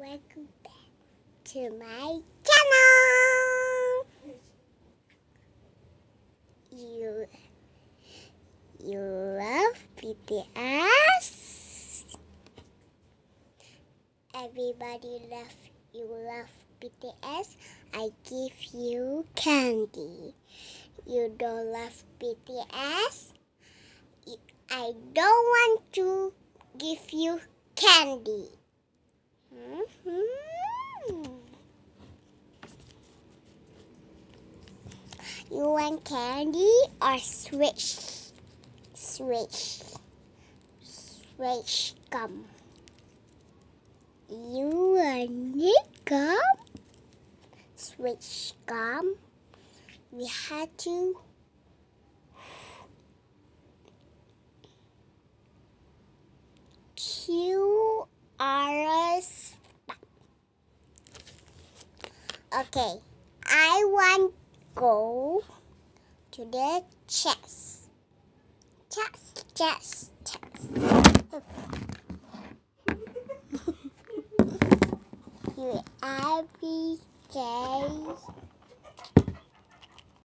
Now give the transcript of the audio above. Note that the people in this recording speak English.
welcome back to my channel. You love BTS? Everybody love BTS. I give you candy. You don't love BTS? I don't want to give you candy. You want candy or switch gum? You want gum? Switch gum? We had to QRS. Okay, I want go to the chest. You every day